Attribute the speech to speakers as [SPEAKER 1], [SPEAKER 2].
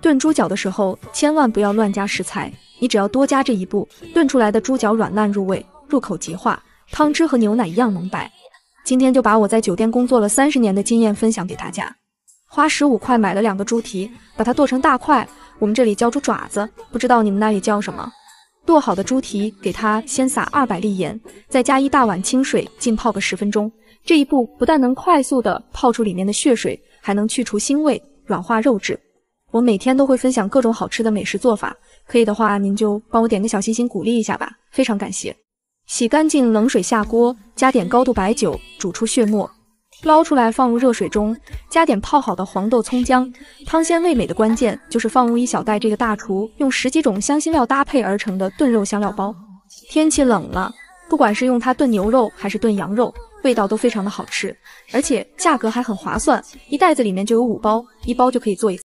[SPEAKER 1] 炖猪脚的时候，千万不要乱加食材，你只要多加这一步，炖出来的猪脚软烂入味，入口即化，汤汁和牛奶一样浓白。今天就把我在酒店工作了30年的经验分享给大家。花15块买了2个猪蹄，把它剁成大块，我们这里叫猪爪子，不知道你们那里叫什么。剁好的猪蹄，给它先撒200粒盐，再加1大碗清水浸泡个10分钟。这一步不但能快速的泡出里面的血水，还能去除腥味，软化肉质。我每天都会分享各种好吃的美食做法，可以的话您就帮我点个小心心鼓励一下吧，非常感谢。洗干净冷水下锅，加点高度白酒，煮出血沫，捞出来放入热水中，加点泡好的黄豆葱姜。汤鲜味美的关键就是放入1小袋这个大厨用10几种香辛料搭配而成的炖肉香料包。天气冷了，不管是用它炖牛肉还是炖羊肉，味道都非常的好吃，而且价格还很划算，一袋子里面就有5包，1包就可以做一次。